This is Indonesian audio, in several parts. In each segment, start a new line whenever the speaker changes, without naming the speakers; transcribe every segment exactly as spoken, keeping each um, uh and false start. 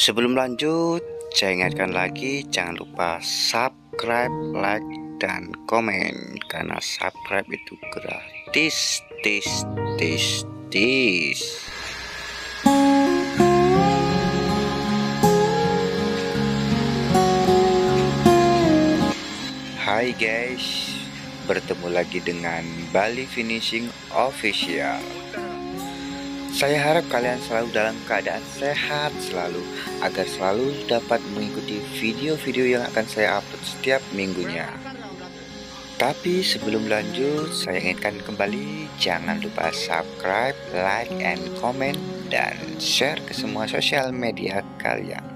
Sebelum lanjut, saya ingatkan lagi jangan lupa subscribe, like, dan komen karena subscribe itu gratis. Tis, tis, tis. Hai guys, bertemu lagi dengan Bali Finishing Official. Saya harap kalian selalu dalam keadaan sehat selalu, agar selalu dapat mengikuti video-video yang akan saya upload setiap minggunya. Tapi sebelum lanjut, saya ingatkan kembali, jangan lupa subscribe, like, and comment, dan share ke semua sosial media kalian.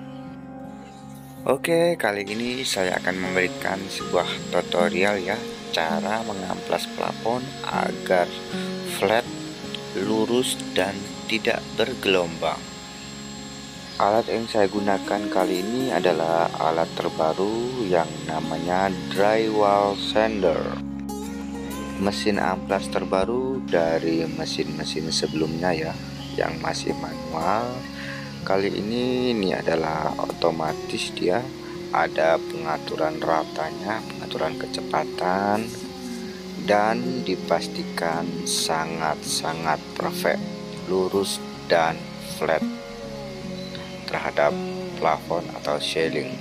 Oke, kali ini saya akan memberikan sebuah tutorial ya, cara mengamplas plafon agar flat, lurus, dan tidak bergelombang. Alat yang saya gunakan kali ini adalah alat terbaru yang namanya drywall sander. Mesin amplas terbaru dari mesin-mesin sebelumnya ya, yang masih manual. Kali ini ini adalah otomatis, dia ada pengaturan ratanya, pengaturan kecepatan, dan dipastikan sangat-sangat perfect, lurus dan flat terhadap plafon atau ceiling.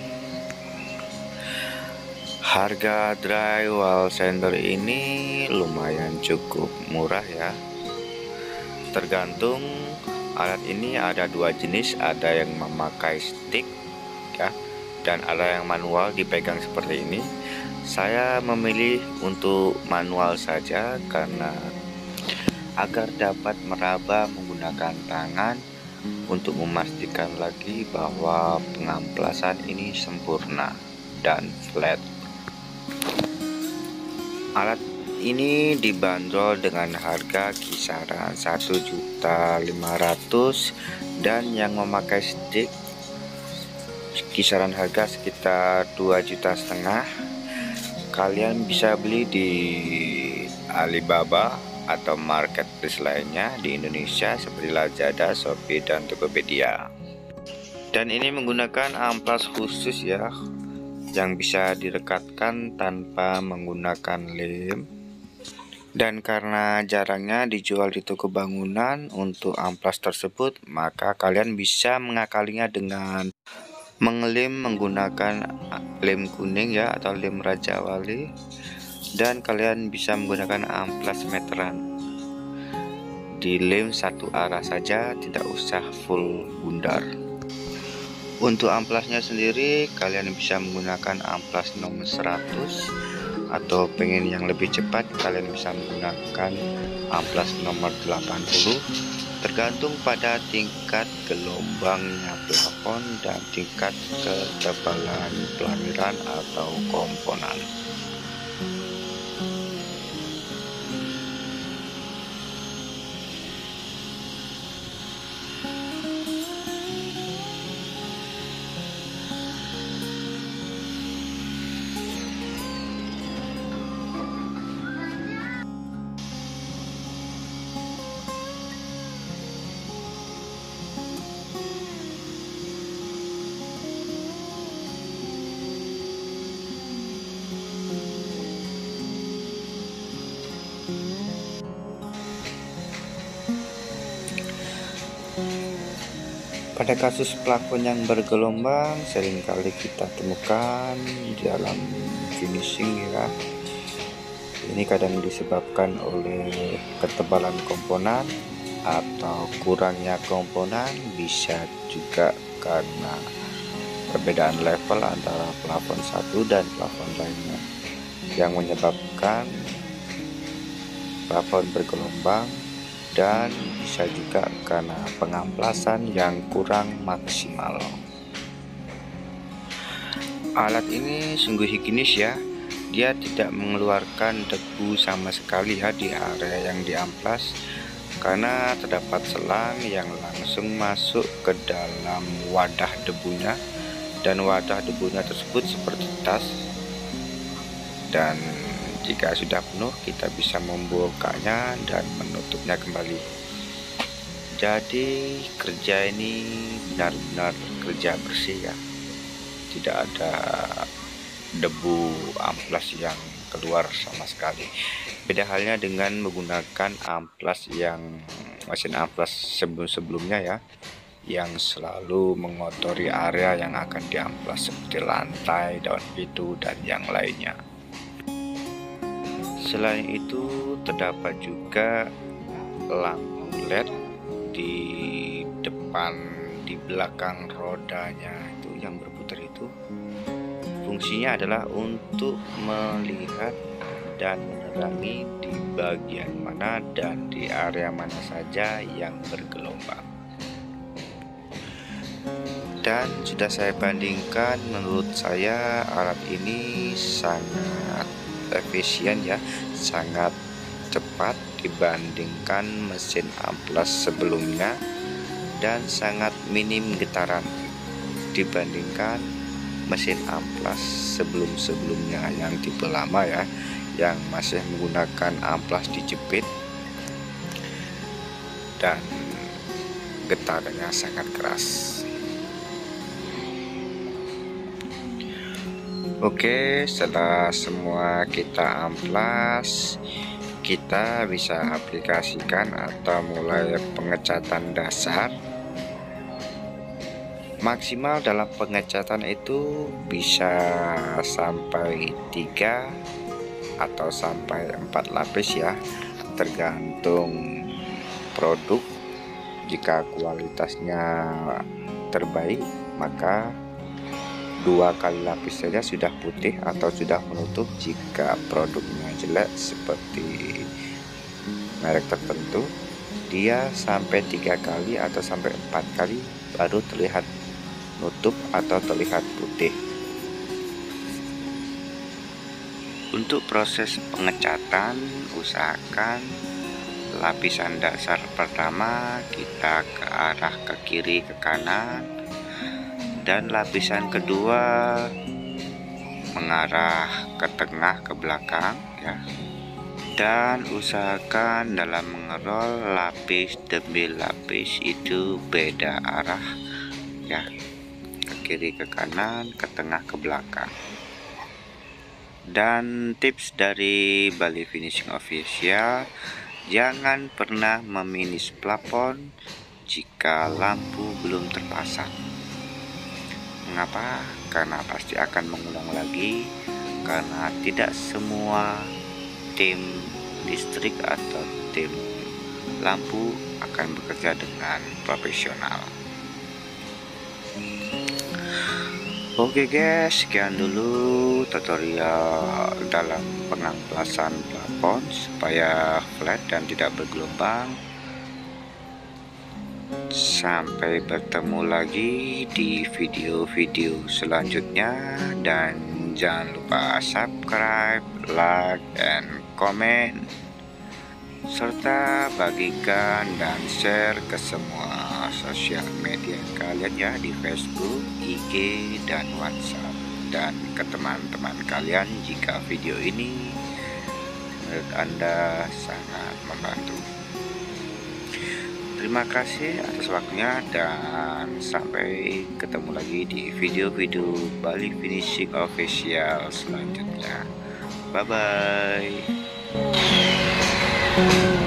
Harga drywall sander ini lumayan cukup murah ya. Tergantung alat ini ada dua jenis, ada yang memakai stick ya, dan ada yang manual dipegang seperti ini. Saya memilih untuk manual saja karena agar dapat meraba menggunakan tangan untuk memastikan lagi bahwa pengamplasan ini sempurna dan flat. Alat ini dibanderol dengan harga kisaran satu juta lima ratus ribu dan yang memakai stick kisaran harga sekitar dua juta setengah. Kalian bisa beli di Alibaba atau marketplace lainnya di Indonesia seperti Lazada, Shopee, dan Tokopedia. Dan ini menggunakan amplas khusus ya, yang bisa direkatkan tanpa menggunakan lem. Dan karena jarangnya dijual di toko bangunan untuk amplas tersebut, maka kalian bisa mengakalinya dengan mengelem menggunakan lem kuning ya, atau lem Raja Wali. Dan kalian bisa menggunakan amplas meteran, dilem satu arah saja, tidak usah full bundar. Untuk amplasnya sendiri kalian bisa menggunakan amplas nomor seratus, atau pengen yang lebih cepat kalian bisa menggunakan amplas nomor delapan puluh, tergantung pada tingkat gelombangnya plafon dan tingkat ketebalan pelamiran atau komponan. Pada kasus plafon yang bergelombang seringkali kita temukan di dalam finishing ya. Ini kadang disebabkan oleh ketebalan komponen atau kurangnya komponen, bisa juga karena perbedaan level antara plafon satu dan plafon lainnya yang menyebabkan plafon bergelombang, dan bisa juga karena pengamplasan yang kurang maksimal. Alat ini sungguh higienis ya, dia tidak mengeluarkan debu sama sekali ya di area yang diamplas, karena terdapat selang yang langsung masuk ke dalam wadah debunya, dan wadah debunya tersebut seperti tas, dan jika sudah penuh kita bisa membukanya dan menutupnya kembali. Jadi kerja ini benar-benar kerja bersih ya, tidak ada debu amplas yang keluar sama sekali. Beda halnya dengan menggunakan amplas yang mesin amplas sebelum-sebelumnya ya, yang selalu mengotori area yang akan diamplas seperti lantai, daun pintu, dan yang lainnya. Selain itu terdapat juga lampu L E D di depan, di belakang rodanya itu yang berputar itu. Fungsinya adalah untuk melihat dan menerangi di bagian mana dan di area mana saja yang bergelombang. Dan sudah saya bandingkan, menurut saya alat ini sangat efisien ya, sangat cepat dibandingkan mesin amplas sebelumnya, dan sangat minim getaran dibandingkan mesin amplas sebelum-sebelumnya yang tipe lama ya, yang masih menggunakan amplas dijepit dan getarannya sangat keras. Oke, setelah semua kita amplas, kita bisa aplikasikan atau mulai pengecatan dasar. Maksimal dalam pengecatan itu bisa sampai tiga atau sampai empat lapis ya, tergantung produk. Jika kualitasnya terbaik, maka dua kali lapis saja sudah putih atau sudah menutup. Jika produknya jelek seperti merek tertentu, dia sampai tiga kali atau sampai empat kali baru terlihat nutup atau terlihat putih. Untuk proses pengecatan, usahakan lapisan dasar pertama kita ke arah ke kiri ke kanan, dan lapisan kedua mengarah ke tengah ke belakang ya. Dan usahakan dalam mengerol lapis demi lapis itu beda arah ya, ke kiri ke kanan, ke tengah ke belakang. Dan tips dari Bali Finishing Official, jangan pernah meminis plafon jika lampu belum terpasang. Mengapa? Karena pasti akan mengulang lagi, karena tidak semua tim listrik atau tim lampu akan bekerja dengan profesional. Oke guys, sekian dulu tutorial dalam pengamplasan plafon supaya flat dan tidak bergelombang. Sampai bertemu lagi di video-video selanjutnya, dan jangan lupa subscribe, like, dan komen, serta bagikan dan share ke semua sosial media kalian ya, di Facebook, I G, dan WhatsApp, dan ke teman-teman kalian jika video ini menurut Anda sangat membantu. Terima kasih atas waktunya, dan sampai ketemu lagi di video-video Bali Finishing Official selanjutnya. Bye bye.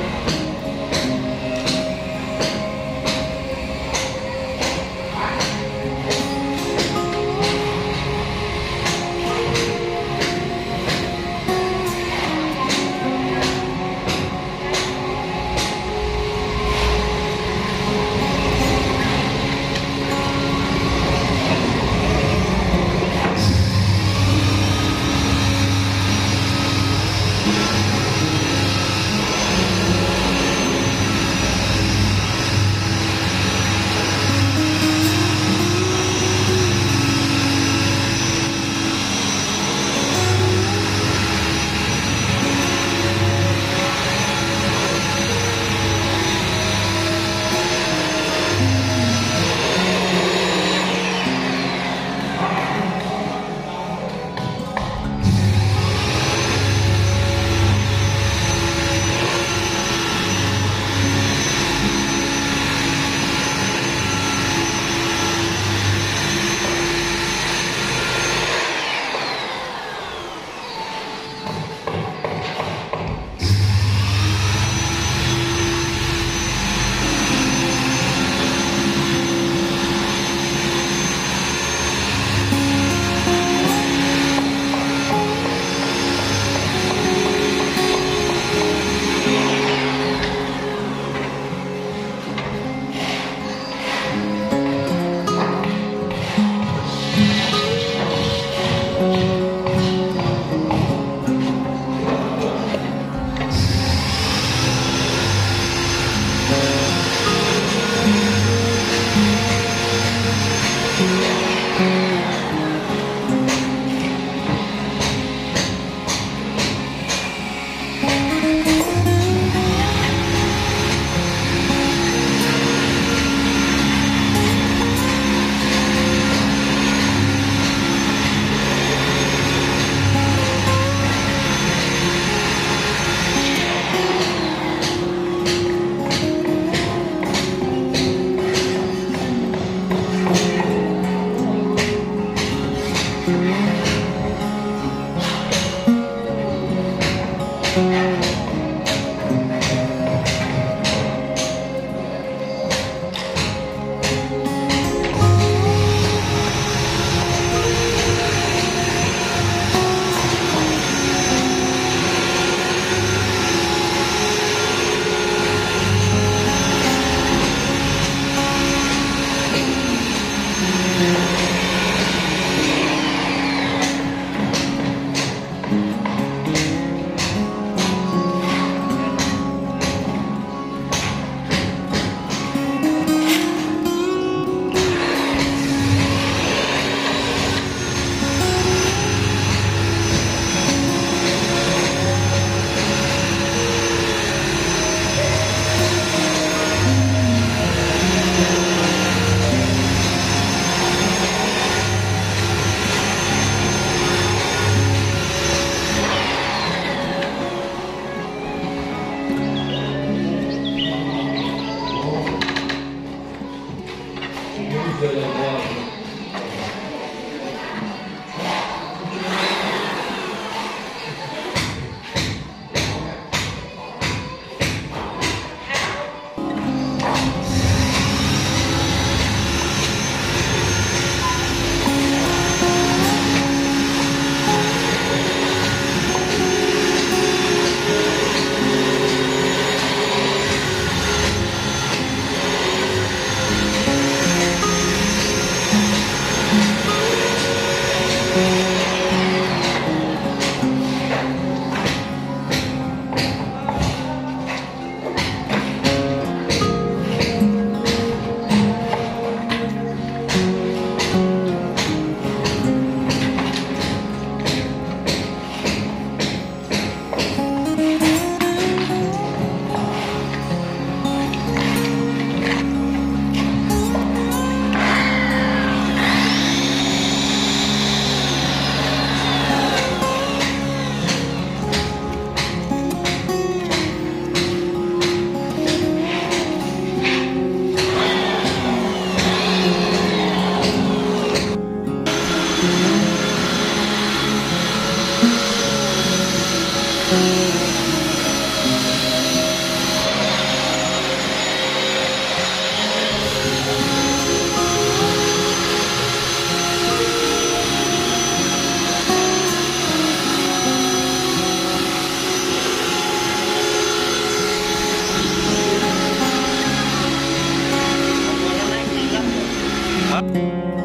Mak.